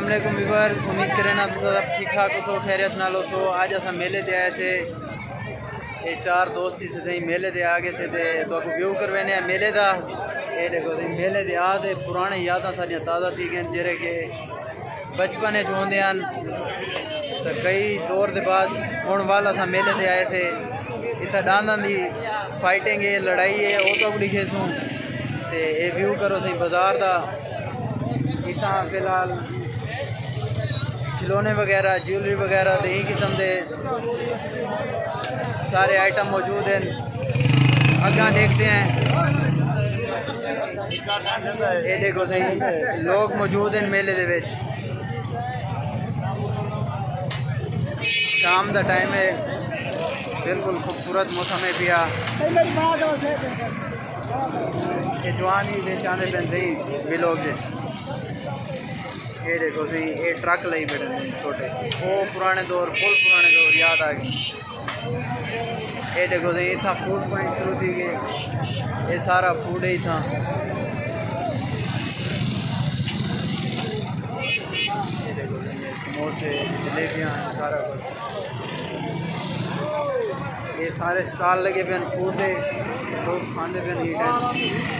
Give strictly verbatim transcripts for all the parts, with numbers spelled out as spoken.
अस्सलामुअलैकुम व्यूअर्स, उम्मीद करें ना तो सब ठीक ठाक हो, खैरियत नाल हो। तो आज अस मेले से आए थे, ये चार दोस्ती से सही मेले से आगे से थे तो आपको व्यू करवाने मेले का। ये देखो सही मेले से आ तो पुराने यादा सारिया ताज़ा थी गए जेरे के बचपन जो होंगे हैं। तो कई दौर के बाद होने वाला था मेले से आए थे। इतना डांदा की फाइटिंग है, लड़ाई है, वो तो अगड़ी खेसूँ तो ये व्यू करो सही बाजार का। इतना फिलहाल खिलौने वगैरह, ज्वेलरी वगैरह तो यही किस्म के सारे आइटम मौजूद हैं। अगला देखते हैं, ये देखो सही लोग मौजूद हैं मेले दे विच। शाम का टाइम है, बिल्कुल खूबसूरत मौसम है पिया। ये जवान ही बेचाने पे भी लोग जे ये देखो सही ये ट्रक लाई बैठे छोटे, वो पुराने दौर फुल पुराने दौर याद आ गए। ये देखो सही इतना फूड पॉइंट शुरू थी गए, ये सारा फूड ही था। ये देखो समोसे, जलेबियाँ, सारा कुछ ये सारे स्टॉल लगे पे फूड के, लोग खाने पे नहीं।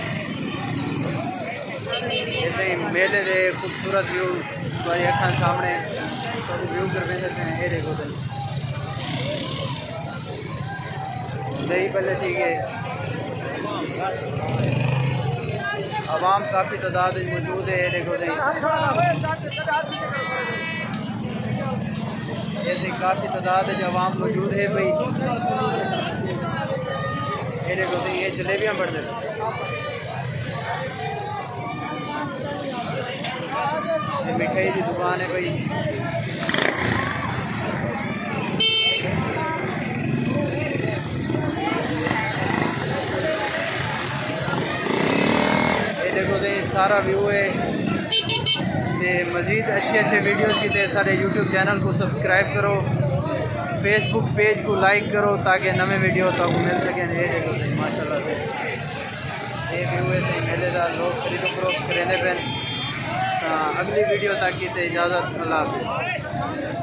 ऐसे ही मेले दे खूबसूरत व्यू तुम्हारी अखा सामने तो व्यू कर सकते हैं। ये देखो तो दही पहले ठीक है। आवाम काफ़ी तादाद में मौजूद है। ये देखो दही ऐसे काफ़ी तादाद है जो आवाम मौजूद है भाई। ये देखो दही ये जलेबियाँ बढ़ जाती ये मिठाई की दुकान है भाई। ये देखो तो सारा व्यू है। ते मज़ीद अच्छे अच्छे वीडियोस की ते सारे यूट्यूब चैनल को सब्सक्राइब करो, फेसबुक पेज को लाइक करो ताकि नवे वीडियो तक मिल सकें। ये देखो तो माशाल्लाह से ये व्यू है सही मेले का। लोग खरीदो फरोख्त करेंगे पे। अगली वीडियो तक की इजाज़त, अल्लाह हाफ़िज़।